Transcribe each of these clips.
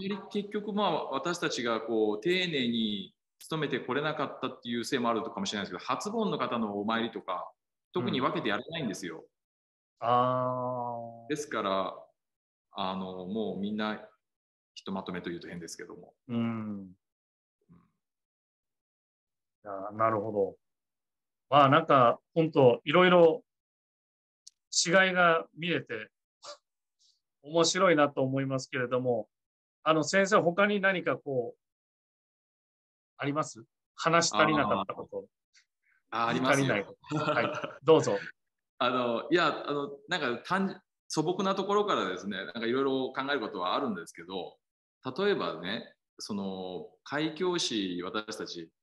り結局まあ私たちがこう丁寧に努めてこれなかったっていうせいもあるかもしれないですけど、初盆の方のお参りとか特に分けてやれないんですよ。 あですからもうみんなひとまとめというと変ですけども。 あ、うん。いや、なるほど。まあなんか、本当いろいろ違いが見れて面白いなと思いますけれども、先生、他に何かこう、あります？話し足りなかったこと、 あ言いりますよ。 足りないこと。はい、どうぞ。 いや、なんか素朴なところからですね、なんかいろいろ考えることはあるんですけど、例えばね、その開教師、私たち、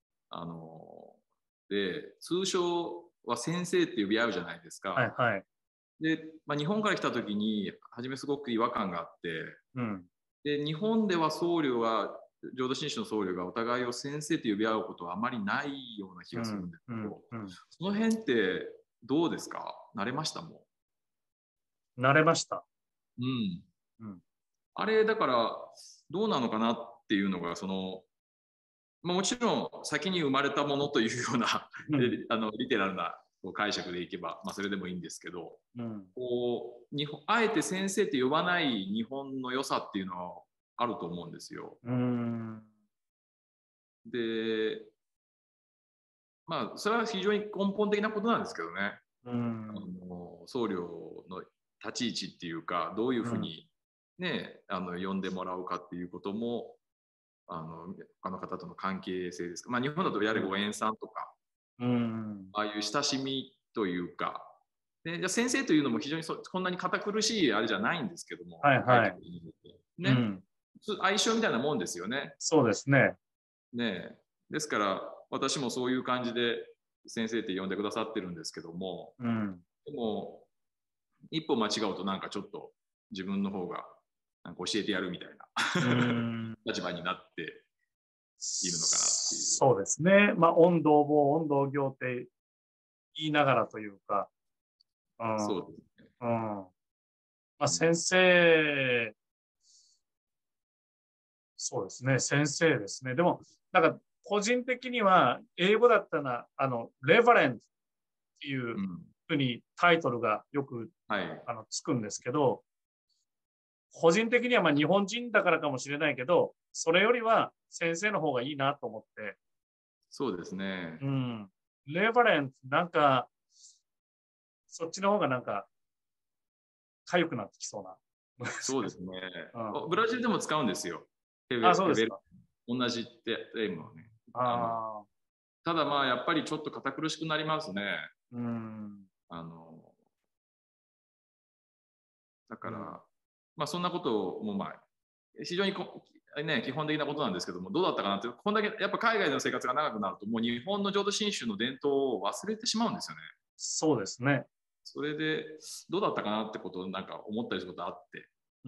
で、通称は先生って呼び合うじゃないですか。 はい、はい。 で、まあ、日本から来た時に、初めすごく違和感があって、 うん。 で、日本では僧侶は、浄土真宗の僧侶がお互いを先生と呼び合うことはあまりないような気うん、 がするんですうん、 けど、 うん。 その辺ってどうですか？慣れましたも慣れました。 ん。うん。 うん。 あれ、だから、どうなのかなっていうのが、まあ、もちろん先に生まれたものというようなうん。 リテラルなこう解釈でいけば、まあ、それでもいいんですけど、 うん。 あえて先生って呼ばない日本の良さっていうのはあると思うんですよ。 うん。 で、まあ、それは非常に根本的なことなんですけどね。 うん。 僧侶の立ち位置っていうか、どういううん。 ふうに、ね、呼んでもらうかっていうことも、他の方との関係性ですか。まあ、日本だとやはりご縁さんとか、 うん。 ああいう親しみというか、でじゃ先生というのも非常にこんなに堅苦しいあれじゃないんですけども、 はい、 会はい。 計にね、 うん。 相性みたいなもんですよね。 そうですね。 ねですから私もそういう感じで先生って呼んでくださってるんですけども、 うん。 でも一歩間違うとなんかちょっと自分の方がなんか教えてやるみたいなうん。 立場になっているのかなっていう。 そうですね。まあ、音同房、音同行って言いながらというか、うん。 そうですね。 うん。まあ、 うん、 先生、そうですね。先生ですね。でも、なんか、個人的には、英語だったら、レバレントっていううん、 ふうにタイトルがよく、 はい。 つくんですけど、個人的にはまあ日本人だからかもしれないけど、それよりは先生の方がいいなと思って、 そうですね。 うん。レバレント、なんか、そっちの方がなんか、痒くなってきそうな。 そうですね。 うん。 ブラジルでも使うんですよ。 あ、そうヘベル。 ですか。 同じってテーマをね。 ああ、 ただまあやっぱりちょっと堅苦しくなりますね。 うん。 あの、だかうん。 ら、まあそんなこともまあ、非常にね、基本的なことなんですけども、どうだったかなって、こんだけやっぱ海外の生活が長くなると、もう日本の浄土真宗の伝統を忘れてしまうんですよね。 そうですね。 それで、どうだったかなってことをなんか思ったりすることあって、 うん。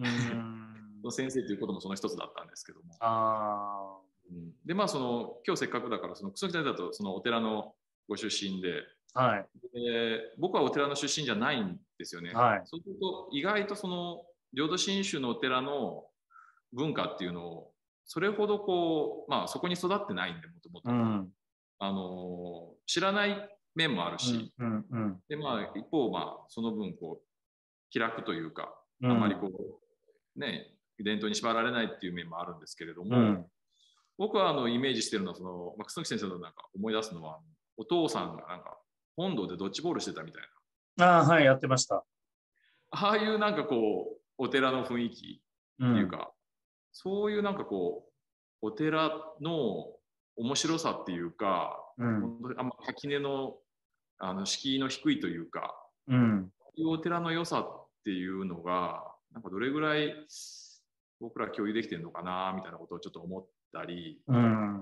先生ということもその一つだったんですけども。 あで、まあ、今日せっかくだから、楠木先生だと、そのお寺のご出身で、 あ、はい。 僕はお寺の出身じゃないんですよね。 はい。 そうすると、意外と浄土真宗のお寺の文化っていうのを、それほどまあ、そこに育ってないんで、もともと。 うん。 知らない面もあるうん。 し、 うん。うん。 で、まあ、一方、まあ、その分、気楽というか、あまりうん。 ね、伝統に縛られないっていう面もあるんですけれども、 うん。 僕はイメージしてるのはまあ、楠木先生のなんか思い出すのは、お父さんがなんか本堂でドッジボールしてたみたいな、 ああ、はい、やってました。 ああいうなんかお寺の雰囲気うん。 っていうか、そういうなんかお寺の面白さっていうか、 うん。 本当にあんま垣根の敷居の低いというか、 うん。 いうお寺の良さっていうのが、なんかどれぐらい僕ら共有できてるのかなみたいなことをちょっと思ったり、 うん。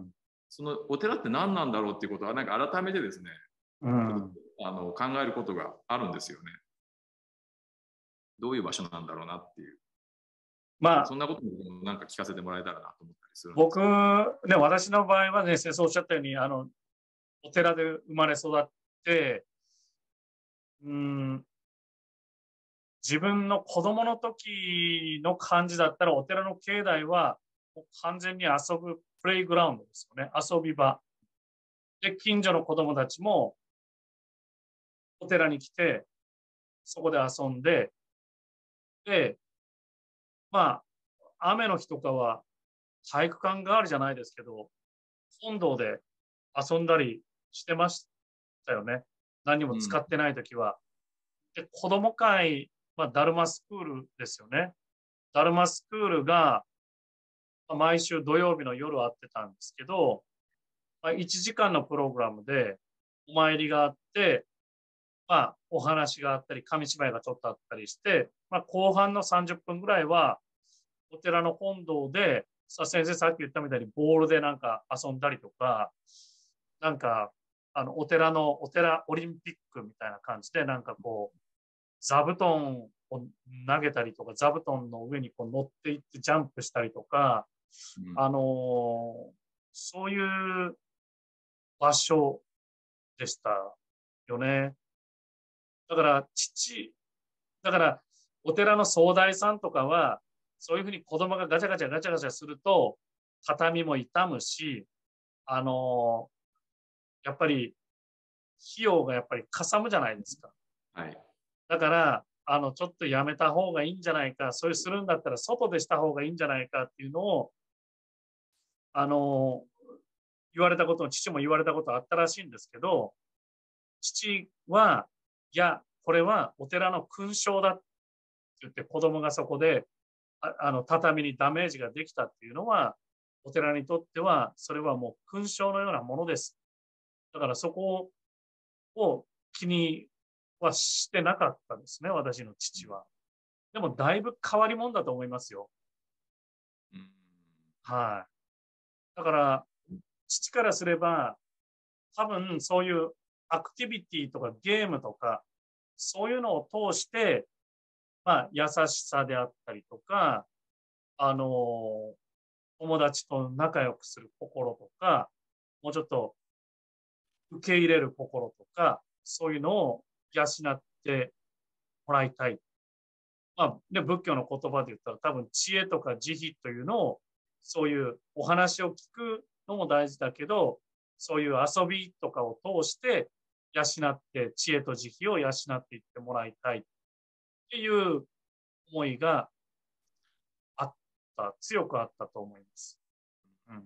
そのお寺って何なんだろうっていうことは、なんか改めてですね、 うちょっとん。 考えることがあるんですよね。どういう場所なんだろうなっていう。 まあ、 そんなこともなんか聞かせてもらえたらなと思ったりするんです僕、 けど。 ね、私の場合はね、先生おっしゃったように、お寺で生まれ育って、うん、自分の子供の時の感じだったら、お寺の境内は完全に遊ぶプレイグラウンドですよね。遊び場。で、近所の子供たちもお寺に来て、そこで遊んで、で、まあ、雨の日とかは体育館代わりじゃないですけど、本堂で遊んだりしてましたよね。何も使ってないときは。で、子供会、ダルマスクールですよね。ダルマスクールが、毎週土曜日の夜会ってたんですけど、1時間のプログラムでお参りがあって、お話があったり、紙芝居がちょっとあったりして、後半の30分ぐらいは、お寺の本堂で、先生さっき言ったみたいにボールでなんか遊んだりとか、なんか、お寺オリンピックみたいな感じで、なんかこう、座布団を投げたりとか、座布団の上にこう乗っていってジャンプしたりとか、そういう場所でしたよね。だから、だから、お寺の総代さんとかは、そういうふうに子供がガチャガチャガチャガチャすると、畳も傷むし、やっぱり、費用がやっぱりかさむじゃないですか。 はい。 だから、ちょっとやめた方がいいんじゃないか、そういうするんだったら外でした方がいいんじゃないかっていうのを、あの、父も言われたことあったらしいんですけど、父は、いや、これはお寺の勲章だって言って子供がそこで、畳にダメージができたっていうのは、お寺にとっては、それはもう勲章のようなものです。だからそこを気にはしてなかったですね、私の父は。でもだいぶ変わり者だと思いますよ。はい。だから、父からすれば、多分そういうアクティビティとかゲームとか、そういうのを通して、優しさであったりとか、あの、友達と仲良くする心とか、もうちょっと受け入れる心とか、そういうのを養ってもらいたい。で、仏教の言葉で言ったら多分知恵とか慈悲というのを、そういうお話を聞くのも大事だけど、そういう遊びとかを通して養って知恵と慈悲を養っていってもらいたいっていう思いがあった、強くあったと思います。うん、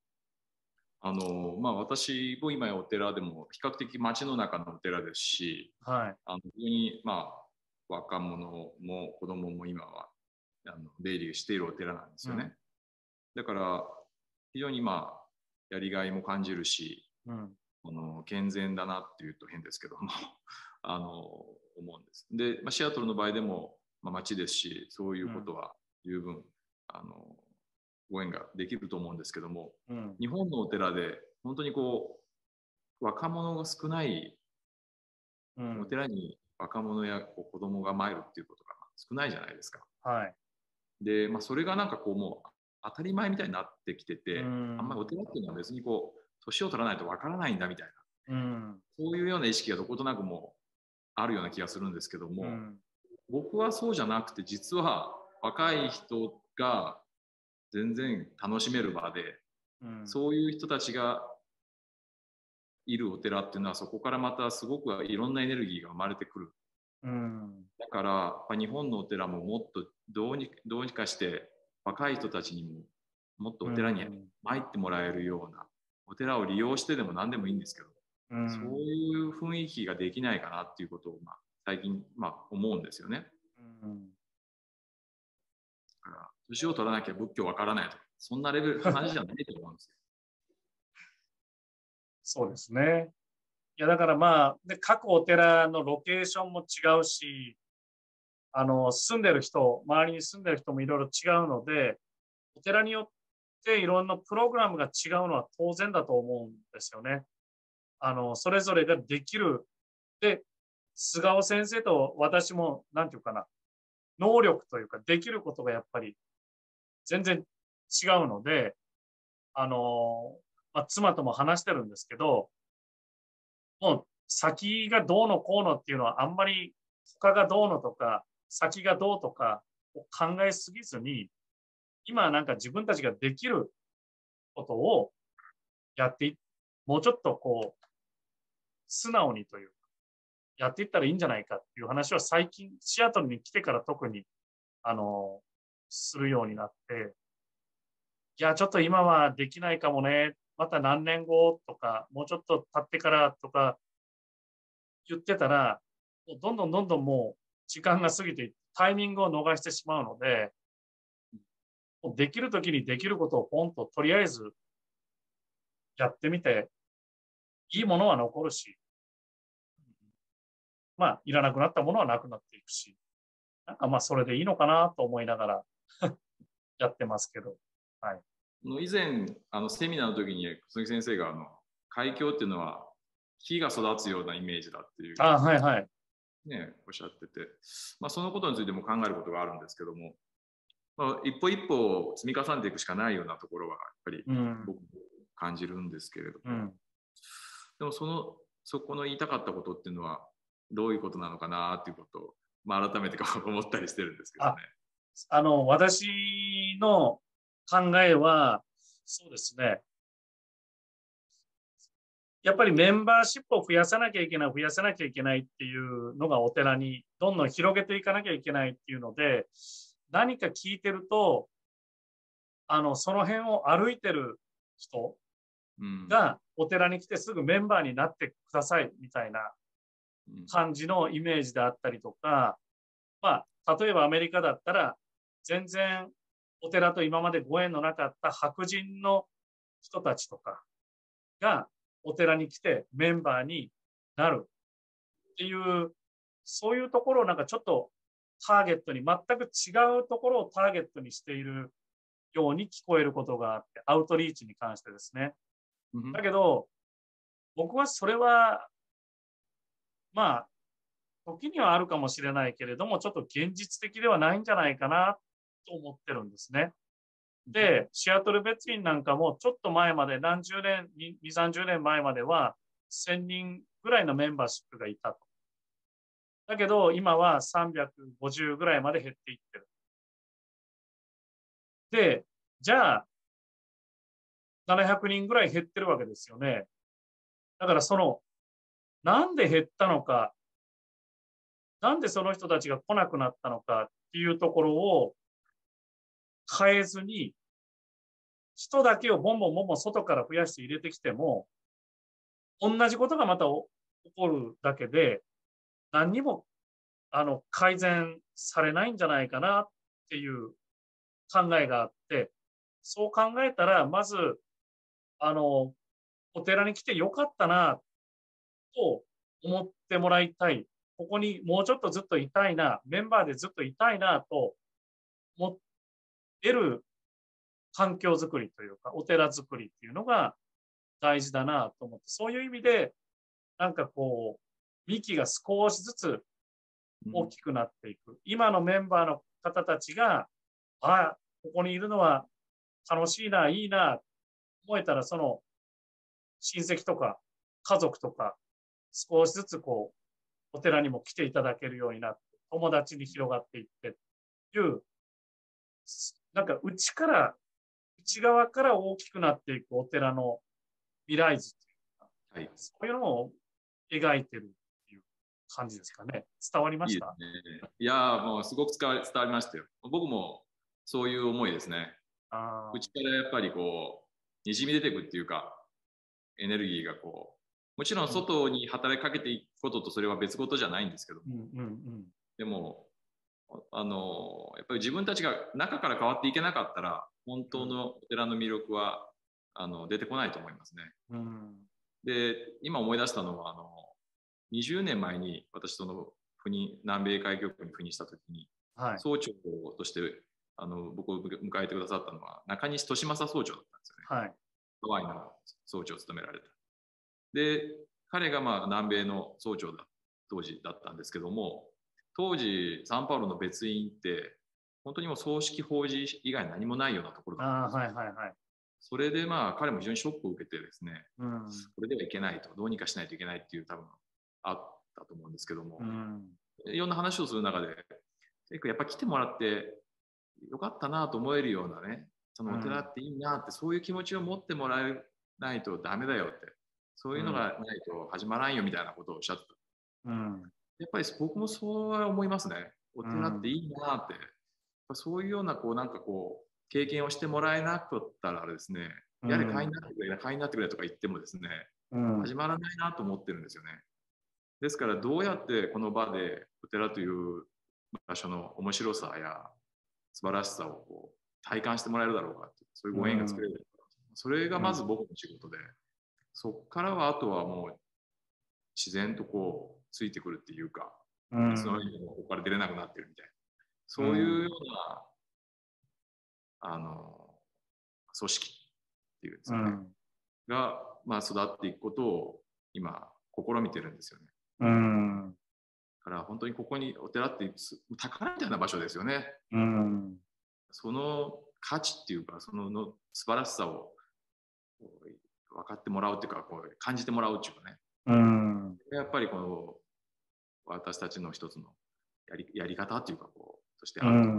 私も今やお寺でも比較的街の中のお寺ですし、 はい。 非常に若者も子供も今は出入りしているお寺なんですよね。だから非常にやりがいも感じるし、健全だなっていうと変ですけども思うんです。で、シアトルの場合でも、街ですし、そういうことは十分ご縁ができると思うんですけども、日本のお寺で本当に若者が少ない、お寺に若者や子供が参るっていうことが少ないじゃないですか。 はい。 で、それがなんかもう当たり前みたいになってきてて、あんまりお寺っていうのは別に年を取らないとわからないんだみたいな、そういうような意識がどことなくもあるような気がするんですけども、僕はそうじゃなくて、実は若い人が全然楽しめる場で、そういう人たちがいるお寺っていうのは、そこからまたすごくいろんなエネルギーが生まれてくる。だからやっぱ日本のお寺ももっとどうにかして若い人たちにももっとお寺に参ってもらえるような、お寺を利用してでも何でもいいんですけど、そういう雰囲気ができないかなっていうことを最近思うんですよね。だから年を取らなきゃ仏教わからないとか、そんなレベル話じゃないと思うんですよ。 そうですね。いや、だからで、各お寺のロケーションも違うし、周りに住んでる人もいろいろ違うので、お寺によっていろんなプログラムが違うのは当然だと思うんですよね。それぞれができる。で、菅尾先生と私も、なんていうかな、能力というか、できることがやっぱり全然違うので、妻とも話してるんですけど、もう先がどうのこうのっていうのはあんまり他がどうのとか、先がどうとかを考えすぎずに、 今なんか自分たちができることをやってもうちょっとこう、素直にというか、やっていったらいいんじゃないかっていう話は最近、シアトルに来てから特に、するようになって、いや、ちょっと今はできないかもね。また何年後とか、もうちょっと経ってからとか言ってたら、もうどんどんどんどんもう時間が過ぎて、タイミングを逃してしまうので、もうできる時にできることをポンととりあえずやってみて、いいものは残るし、まあ、いらなくなったものはなくなっていくし、なんかまあ、それでいいのかなと思いながらやってますけど。はい。 以前、セミナーの時に、鈴木先生が、海峡っていうのは、木が育つようなイメージだっていう、 あ、はいはい。 ね、おっしゃってて、まあ、そのことについても考えることがあるんですけども、まあ、一歩一歩積み重ねていくしかないようなところは、やっぱり僕も感じるんですけれども、でもそこの言いたかったことっていうのは、どういうことなのかなっていうことを、まあ、改めて思ったりしてるんですけどね。 私の考えは、そうですね。やっぱりメンバーシップを増やさなきゃいけない、増やさなきゃいけないっていうのがお寺にどんどん広げていかなきゃいけないっていうので、何か聞いてると、その辺を歩いてる人がお寺に来てすぐメンバーになってくださいみたいな感じのイメージであったりとか、まあ、例えばアメリカだったら、全然お寺と今までご縁のなかった白人の人たちとかがお寺に来てメンバーになるっていう、そういうところをなんかちょっとターゲットに、全く違うところをターゲットにしているように聞こえることがあって、アウトリーチに関してですね。だけど、僕はそれは、まあ、時にはあるかもしれないけれども、ちょっと現実的ではないんじゃないかなと思ってるんですね。で、シアトル別院なんかもちょっと前まで何十年、2、30年前までは1000人ぐらいのメンバーシップがいたと。だけど今は350ぐらいまで減っていってる。で、じゃあ700人ぐらい減ってるわけですよね。だからなんで減ったのか、なんでその人たちが来なくなったのかっていうところを変えずに、人だけをボンボンボンボン外から増やして入れてきても、同じことがまた起こるだけで、何にも改善されないんじゃないかなっていう考えがあって、そう考えたら、まず、お寺に来てよかったなと思ってもらいたい。ここにもうちょっとずっといたいな、メンバーでずっといたいなと思える環境づくりというか、お寺づくりっていうのが大事だなと思って、そういう意味で、なんかこう、幹が少しずつ大きくなっていく。今のメンバーの方たちが、あ、ここにいるのは楽しいな、いいな、思えたら、その親戚とか家族とか、少しずつこう、お寺にも来ていただけるようになって、友達に広がっていってっていう、なんか内側から大きくなっていくお寺の未来図というか、はい、そういうのを描いてるっていう感じですかね。伝わりました？ いいですね。いやもうすごく伝わりましたよ。僕もそういう思いですね。内からやっぱりこう、にじみ出ていくっていうか、エネルギーがこう、もちろん外に働きかけていくこととそれは別事じゃないんですけども、でも、やっぱり自分たちが中から変わっていけなかったら、本当のお寺の魅力は出てこないと思いますね。で、今思い出したのは、20年前に私南米海峡区に赴任した時に、はい、総長として僕を迎えてくださったのは中西利正総長だったんですよね。はい、ハワイの総長を務められた。で、彼が南米の総長当時だったんですけども、当時サンパウロの別院って本当にもう葬式法事以外何もないようなところだったんですよ。はいはいはい、それで彼も非常にショックを受けてですね、これではいけないと、どうにかしないといけないっていう多分あったと思うんですけども、いろんな話をする中で、やっぱり来てもらってよかったなと思えるようなね、そのお寺っていいなって、そういう気持ちを持ってもらえないとダメだよって、そういうのがないと始まらんよみたいなことをおっしゃってた。やっぱり僕もそうは思いますね。お寺っていいなって。そういうような、こう、なんかこう、経験をしてもらえなかったらですね、やれ会員になってくれ、会員になってくれとか言ってもですね、始まらないなと思ってるんですよね。ですから、どうやってこの場でお寺という場所の面白さや素晴らしさをこう体感してもらえるだろうかって、そういうご縁が作れるだろうか。それがまず僕の仕事で、そこからはあとはもう自然とこうついてくるっていうか、いつの間にかここから出れなくなってるみたいな、そういうような組織っていうんですかね、が、まあ、育っていくことを今試みてるんですよね。だから本当にここにお寺って宝みたいな場所ですよね。その価値っていうか、その素晴らしさを分かってもらうっていうか、こう感じてもらうっていうかね。やっぱりこの私たちの一つのやり方っていうか、こうとしてあると。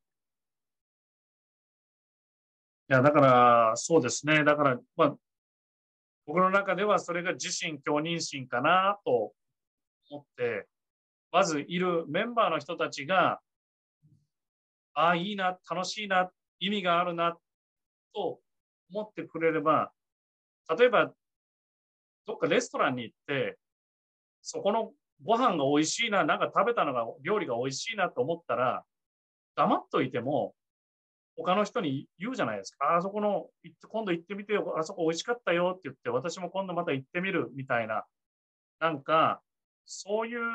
いや、だから、そうですね。だから、まあ、僕の中ではそれが自身共認心かなと思って、まずいるメンバーの人たちが、ああ、いいな、楽しいな、意味があるな、と思ってくれれば、例えば、どっかレストランに行って、そこのご飯が美味しいな、なんか食べたのが、料理が美味しいなと思ったら、黙っといても、他の人に言うじゃないですか。あそこの、今度行ってみてよ、あそこ美味しかったよって言って、私も今度また行ってみるみたいな、なんか、そういう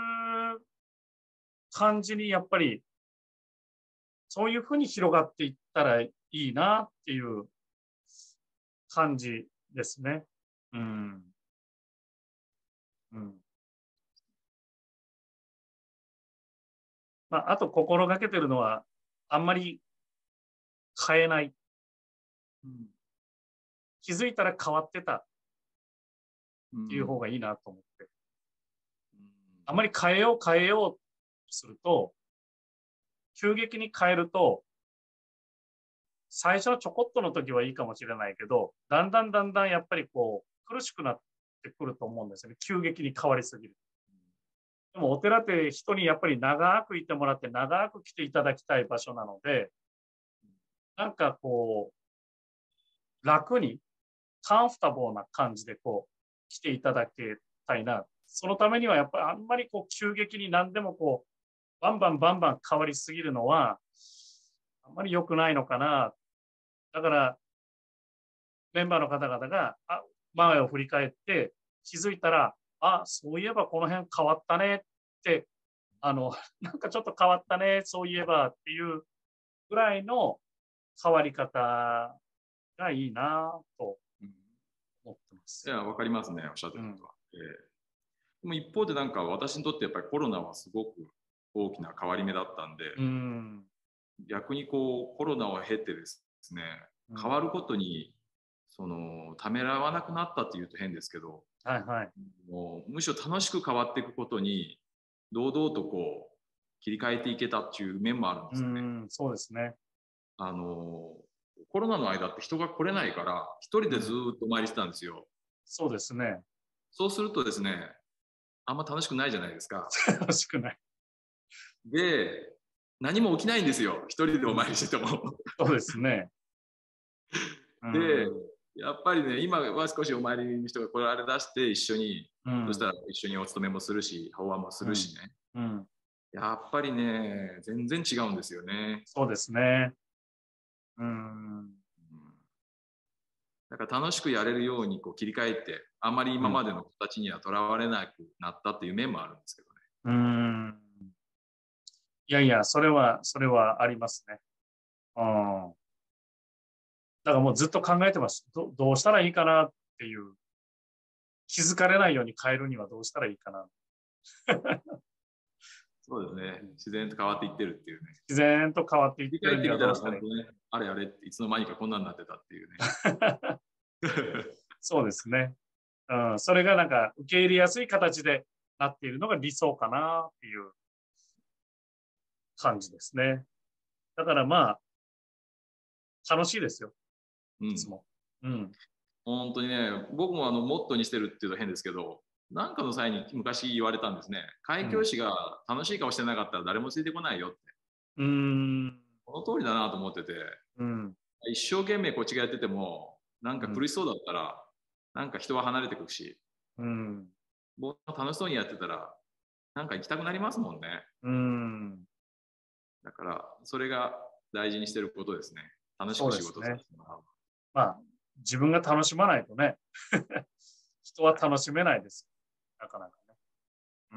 感じにやっぱり、そういうふうに広がっていったらいいなっていう感じですね。うん。うん。まあ、あと心がけてるのは、あんまり変えない。うん、気づいたら変わってたっていう方がいいなと思って。あんまり変えようとすると、急激に変えると、最初のちょこっとの時はいいかもしれないけど、だんだんやっぱりこう、苦しくなってくると思うんですよね。急激に変わりすぎる。でもお寺って人にやっぱり長くいてもらって長く来ていただきたい場所なので、なんかこう、楽に、カンフタボーな感じでこう、来ていただきたいな。そのためにはやっぱりあんまりこう、急激に何でもこう、バンバン変わりすぎるのは、あんまり良くないのかな。だから、メンバーの方々が、前を振り返って気づいたら、そういえばこの辺変わったねって、なんかちょっと変わったね、そういえばっていうぐらいの変わり方がいいなと思ってます。 いや、わかりますね、おっしゃってることは。でも一方でなんか私にとってやっぱりコロナはすごく大きな変わり目だったんで、逆にこうコロナを経てですね、変わることにためらわなくなったっていうと変ですけど、もうむしろ楽しく変わっていくことに堂々とこう切り替えていけたっていう面もあるんですよね。 そうですね。 コロナの間って人が来れないから一人でずっとお参りしてたんですよ。 そうですね。 そうするとですね、あんま楽しくないじゃないですか。 楽しくない。 で、何も起きないんですよ。一人でお参りしてても。 そうですね。 で、やっぱりね、今は少しお参りの人が来られだして一緒に、そしたら一緒にお勤めもするし、法話もするしね。やっぱりね、全然違うんですよね。 そうですね。 だから楽しくやれるようにこう切り替えて、あんまり今までの形にはとらわれなくなったっていう面もあるんですけどね。 いやいや、それはありますね。だからもうずっと考えてます。どうしたらいいかなっていう。気づかれないように変えるにはどうしたらいいかな。 そうですね。自然と変わっていってるっていうね。 自然と変わっていってるにはどうしたらいいか。あれあれっていつの間にかこんなになってたっていうね。 そうですね。それがなんか受け入れやすい形でなっているのが理想かなっていう感じですね。だからまあ、 楽しいですよ、 うん、 いつも。うん。 本当にね、僕もモットーにしてるっていうと変ですけど、なんかの際に昔言われたんですね。開教師が楽しい顔してなかったら誰もついてこないよって。 うん。 この通りだなと思ってて、 うん。 一生懸命こっちがやってても、なんうん。 か苦しそうだったら、なんか人は離れてくるし、 うん。 僕も楽しそうにやってたら、なんか行きたくなりますもんね。 うん。 だから、それが大事にしてることですね。楽しそうく仕事さですね。 せてもらう。 まあ、自分が楽しまないとね、人は楽しめないです。なかなかね。うん。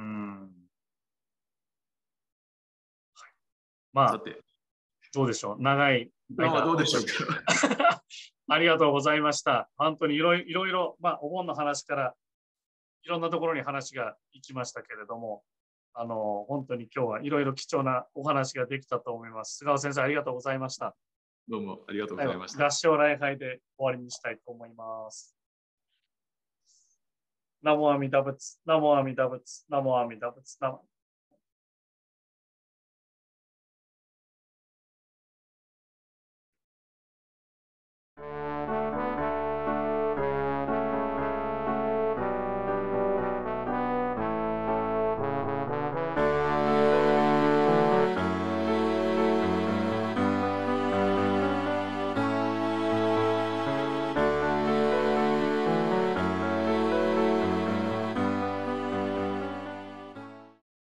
まあ、 さて、 どうでしょう。長い間、 今はどうで本当にしょうか。 ありがとうございました。本当にいろいろ、まあ、お盆の話からいろんなところに話が行きましたけれども、本当に今日はいろいろ貴重なお話ができたと思います。菅尾先生、ありがとうございました。 どうもありがとうご最後、 ざいました。 合唱礼拝で終わりにしたいと思います。ナモアミダ仏、ナモアミダ仏、ナモアミダ仏、ナモ